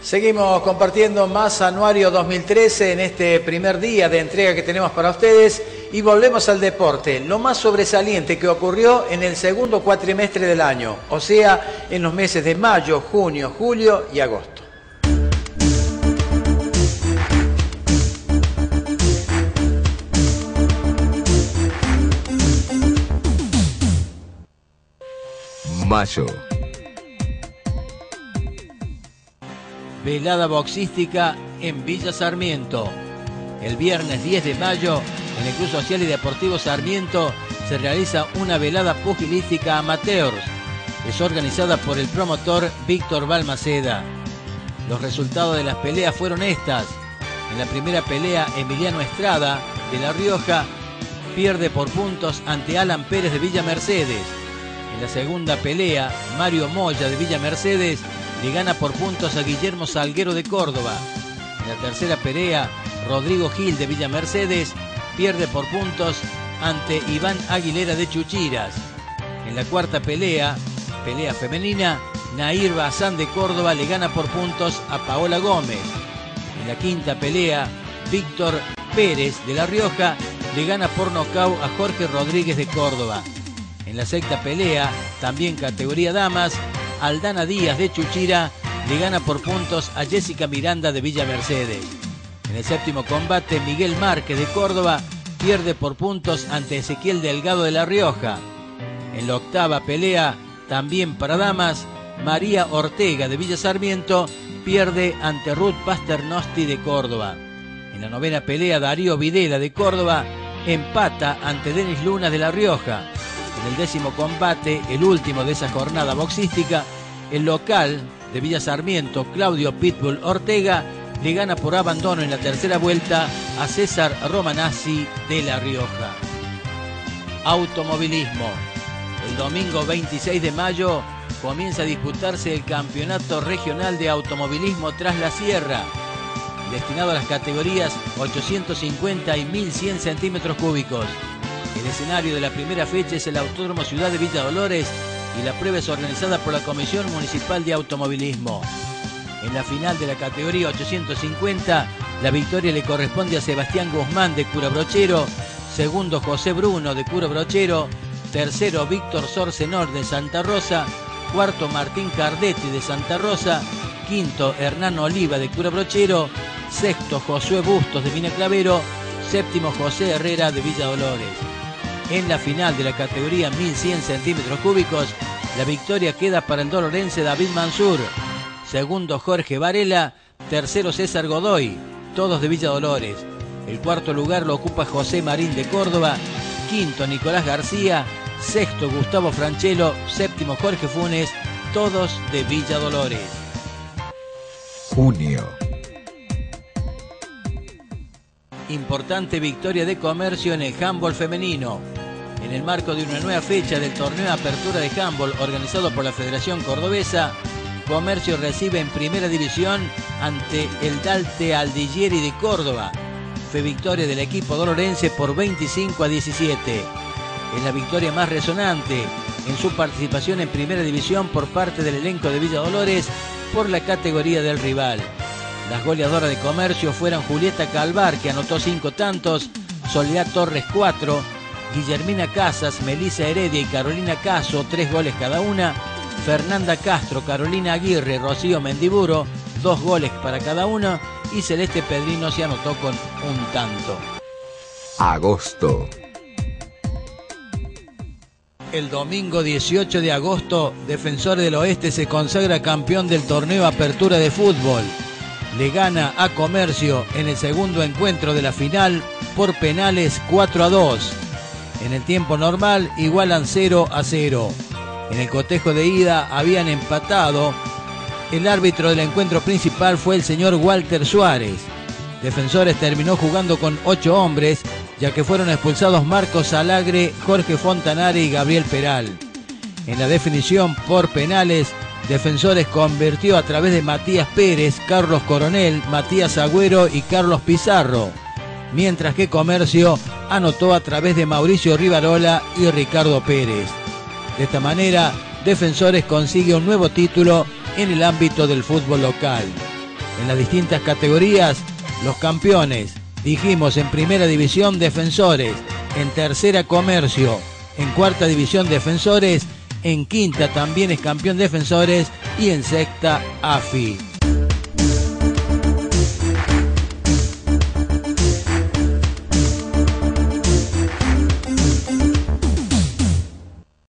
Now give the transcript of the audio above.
Seguimos compartiendo más Anuario 2013 en este primer día de entrega que tenemos para ustedes y volvemos al deporte. Lo más sobresaliente que ocurrió en el segundo cuatrimestre del año, o sea, en los meses de mayo, junio, julio y agosto. Mayo. Velada boxística en Villa Sarmiento. El viernes 10 de mayo, en el Club Social y Deportivo Sarmiento, se realiza una velada pugilística amateur. Es organizada por el promotor Víctor Balmaceda. Los resultados de las peleas fueron estas. En la primera pelea, Emiliano Estrada, de La Rioja, pierde por puntos ante Alan Pérez de Villa Mercedes. En la segunda pelea, Mario Moya, de Villa Mercedes, le gana por puntos a Guillermo Salguero de Córdoba. En la tercera pelea, Rodrigo Gil de Villa Mercedes pierde por puntos ante Iván Aguilera de Chuchiras. En la cuarta pelea femenina, Nair Bazán de Córdoba le gana por puntos a Paola Gómez. En la quinta pelea, Víctor Pérez de La Rioja le gana por nocaut a Jorge Rodríguez de Córdoba. En la sexta pelea, también categoría damas, Aldana Díaz de Chuchira le gana por puntos a Jessica Miranda de Villa Mercedes. En el séptimo combate, Miguel Márquez de Córdoba pierde por puntos ante Ezequiel Delgado de La Rioja. En la octava pelea, también para damas, María Ortega de Villa Sarmiento pierde ante Ruth Pasternosti de Córdoba. En la novena pelea, Darío Videla de Córdoba empata ante Denis Luna de La Rioja. En el décimo combate, el último de esa jornada boxística, el local de Villa Sarmiento, Claudio Pitbull Ortega, le gana por abandono en la tercera vuelta a César Romanazzi de La Rioja. Automovilismo. El domingo 26 de mayo comienza a disputarse el Campeonato Regional de Automovilismo Tras la Sierra, destinado a las categorías 850 y 1100 centímetros cúbicos. El escenario de la primera fecha es el Autódromo Ciudad de Villa Dolores y la prueba es organizada por la Comisión Municipal de Automovilismo. En la final de la categoría 850, la victoria le corresponde a Sebastián Guzmán de Curabrochero, segundo José Bruno de Curabrochero, tercero Víctor Sorcenor de Santa Rosa, cuarto Martín Cardetti de Santa Rosa, quinto Hernán Oliva de Curabrochero, sexto Josué Bustos de Mina Clavero, séptimo José Herrera de Villa Dolores. En la final de la categoría 1100 centímetros cúbicos, la victoria queda para el dolorense David Mansur, segundo Jorge Varela, tercero César Godoy, todos de Villa Dolores. El cuarto lugar lo ocupa José Marín de Córdoba, quinto Nicolás García, sexto Gustavo Franchelo, séptimo Jorge Funes, todos de Villa Dolores. Junio. Importante victoria de Comercio en el handball femenino. En el marco de una nueva fecha del torneo de apertura de handball organizado por la Federación Cordobesa, Comercio recibe en primera división ante el Dalte Aldighieri de Córdoba. Fue victoria del equipo dolorense por 25-17. Es la victoria más resonante en su participación en primera división por parte del elenco de Villa Dolores por la categoría del rival. Las goleadoras de Comercio fueron Julieta Calvar, que anotó 5 tantos, Soledad Torres 4, Guillermina Casas, Melissa Heredia y Carolina Caso 3 goles cada una, Fernanda Castro, Carolina Aguirre, Rocío Mendiburo 2 goles para cada uno y Celeste Pedrino se anotó con 1 tanto. Agosto. El domingo 18 de agosto, Defensor del Oeste se consagra campeón del torneo Apertura de Fútbol. Le gana a Comercio en el segundo encuentro de la final por penales 4-2. En el tiempo normal igualan 0-0. En el cotejo de ida habían empatado. El árbitro del encuentro principal fue el señor Walter Suárez. Defensores terminó jugando con 8 hombres, ya que fueron expulsados Marcos Alagre, Jorge Fontanare y Gabriel Peral. En la definición por penales, Defensores convirtió a través de Matías Pérez, Carlos Coronel, Matías Agüero y Carlos Pizarro, mientras que Comercio anotó a través de Mauricio Rivarola y Ricardo Pérez. De esta manera, Defensores consigue un nuevo título en el ámbito del fútbol local. En las distintas categorías, los campeones, dijimos, en primera división Defensores, en tercera Comercio, en cuarta división Defensores, en quinta también es campeón Defensores y en sexta AFI.